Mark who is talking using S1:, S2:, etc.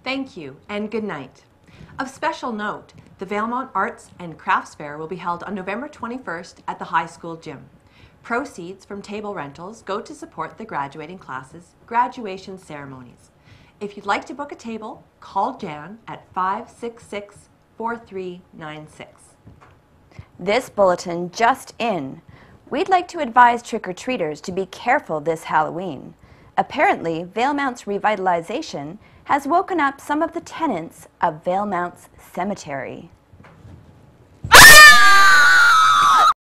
S1: Thank you and good night. Of special note, the Valemount Arts and Crafts Fair will be held on November 21st at the high school gym. Proceeds from table rentals go to support the graduating classes' graduation ceremonies. If you'd like to book a table, call Jan at 566-4396.
S2: This bulletin just in. We'd like to advise trick-or-treaters to be careful this Halloween. Apparently, Valemount's revitalization has woken up some of the tenants of Valemount's cemetery.